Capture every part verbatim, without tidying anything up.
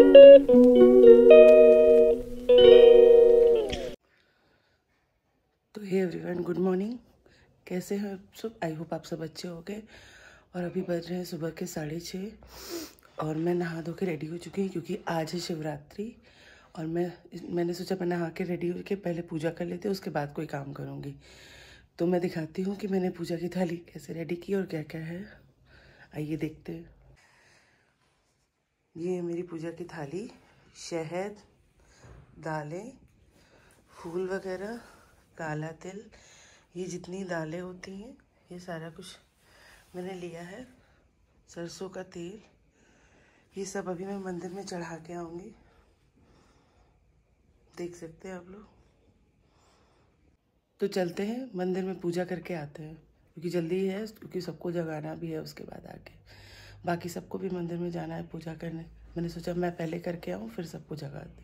तो hey everyone, good morning. कैसे हैं आप सब? आई होप आप सब अच्छे हो गए। और अभी बज रहे हैं सुबह के साढ़े छः और मैं नहा धो के रेडी हो चुकी हूँ क्योंकि आज है शिवरात्रि। और मैं मैंने सोचा मैं नहा के रेडी हो के पहले पूजा कर लेती हूँ, उसके बाद कोई काम करूँगी। तो मैं दिखाती हूँ कि मैंने पूजा की थाली कैसे रेडी की और क्या क्या है। आइए देखते हैं। ये है मेरी पूजा की थाली। शहद, दालें, फूल वगैरह, काला तिल, ये जितनी दालें होती हैं ये सारा कुछ मैंने लिया है। सरसों का तेल, ये सब अभी मैं मंदिर में चढ़ा के आऊँगी। देख सकते हैं आप लोग। तो चलते हैं मंदिर में पूजा करके आते हैं क्योंकि जल्दी है, क्योंकि सबको जगाना भी है। उसके बाद आके बाकी सबको भी मंदिर में जाना है पूजा करने। मैंने सोचा मैं पहले करके आऊँ फिर सबको जगाती हूँ।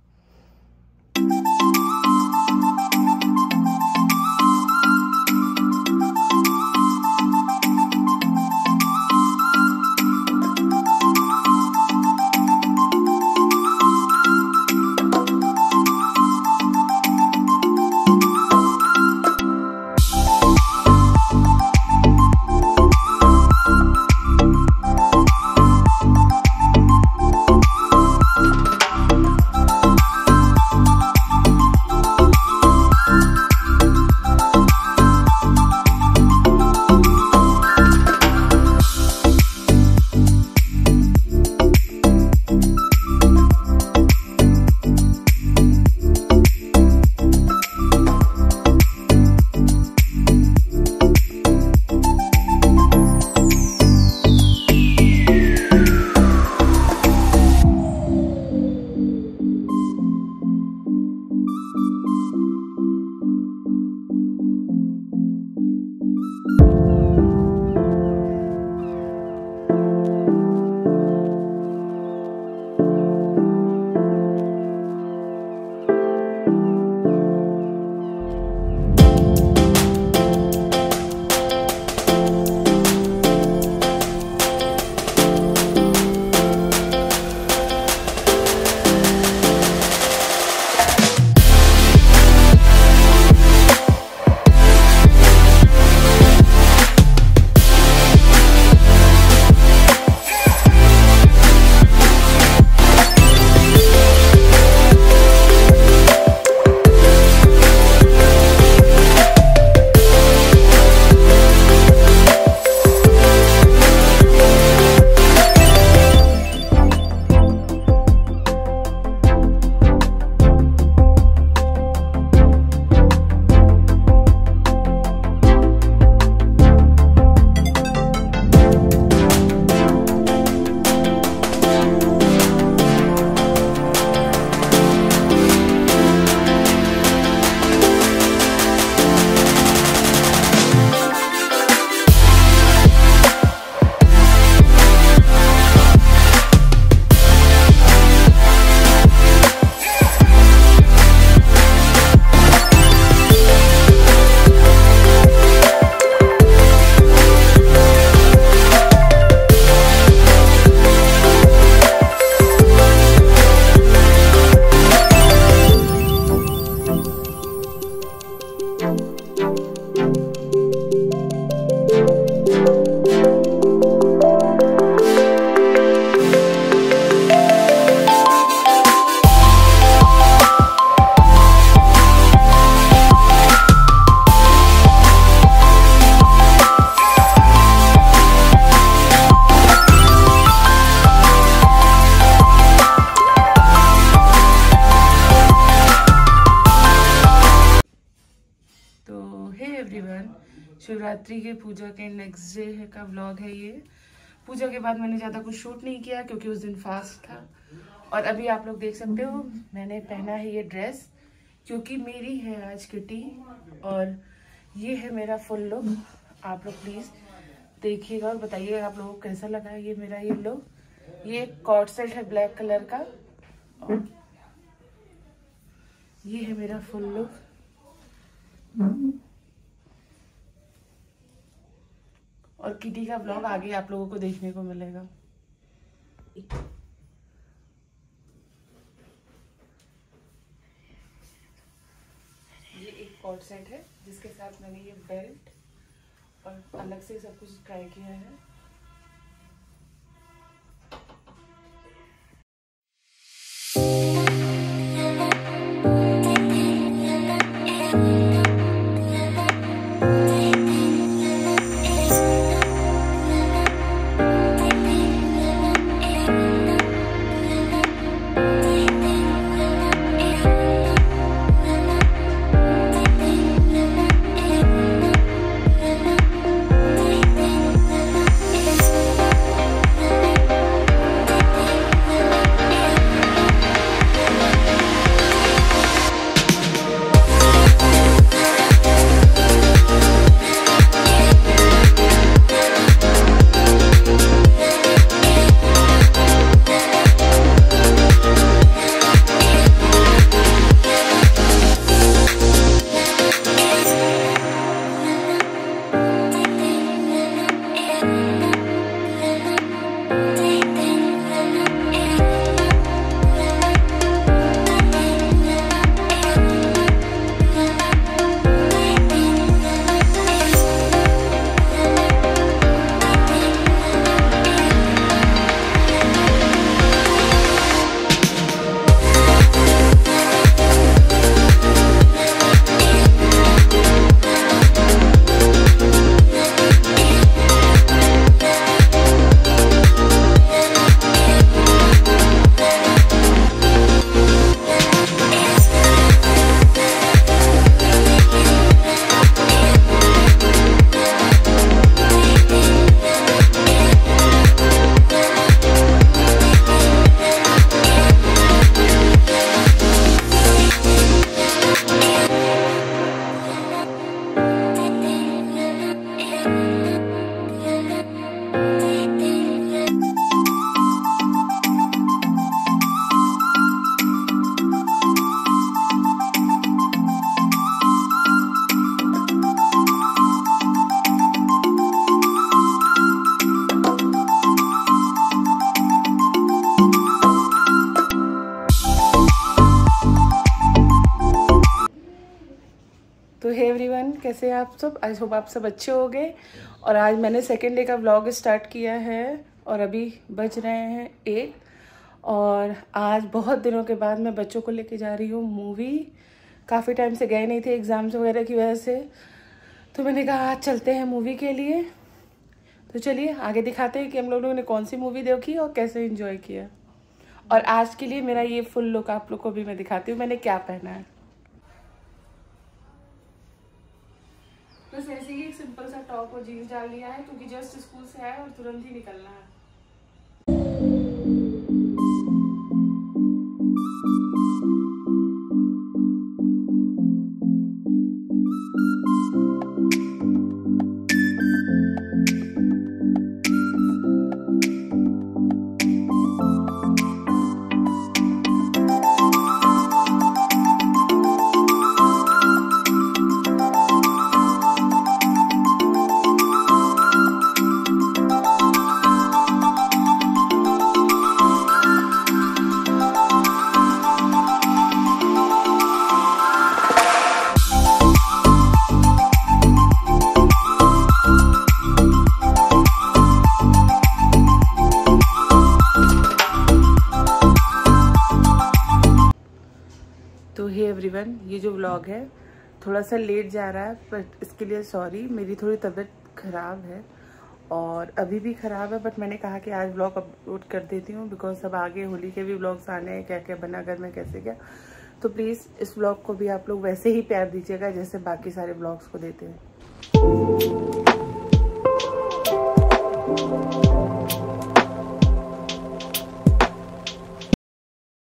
शिवरात्रि के पूजा के नेक्स्ट डे का व्लॉग है ये। पूजा के बाद मैंने ज़्यादा कुछ शूट नहीं किया क्योंकि उस दिन फास्ट था। और अभी आप लोग देख सकते हो मैंने पहना है ये ड्रेस क्योंकि मेरी है आज किटी। और ये है मेरा फुल लुक। आप लोग प्लीज़ देखिएगा और बताइएगा आप लोगों को कैसा लगा है ये मेरा ये लुक। ये कॉर्ड सेट है ब्लैक कलर का और ये है मेरा फुल लुक। और किटी का ब्लॉग आगे आप लोगों को देखने को मिलेगा। कॉर्ड सेट है जिसके साथ मैंने ये बेल्ट और अलग से सब कुछ ट्राई किया है। तो हे एवरीवन, कैसे हैं आप सब? आई होप आप सब अच्छे हो गए। और आज मैंने सेकेंड डे का व्लॉग स्टार्ट किया है और अभी बज रहे हैं एक। और आज बहुत दिनों के बाद मैं बच्चों को लेके जा रही हूँ मूवी। काफ़ी टाइम से गए नहीं थे एग्ज़ाम्स वगैरह की वजह से, तो मैंने कहा आज चलते हैं मूवी के लिए। तो चलिए आगे दिखाते हैं कि हम लोगों ने कौन सी मूवी देखी और कैसे एंजॉय किया। और आज के लिए मेरा ये फुल लुक आप लोग को भी मैं दिखाती हूँ मैंने क्या पहना है। बस ऐसे ही एक सिंपल सा टॉप और जीन्स डाल लिया है क्योंकि जस्ट स्कूल से आया और तुरंत ही निकलना है। तो हे एवरीवन, ये जो व्लॉग है थोड़ा सा लेट जा रहा है, पर इसके लिए सॉरी। मेरी थोड़ी तबीयत ख़राब है और अभी भी ख़राब है, बट मैंने कहा कि आज व्लॉग अपलोड कर देती हूँ बिकॉज अब आगे होली के भी व्लॉग्स आने हैं, क्या क्या बना घर में कैसे क्या। तो प्लीज़ इस व्लॉग को भी आप लोग वैसे ही प्यार दीजिएगा जैसे बाकी सारे व्लॉग्स को देते हैं।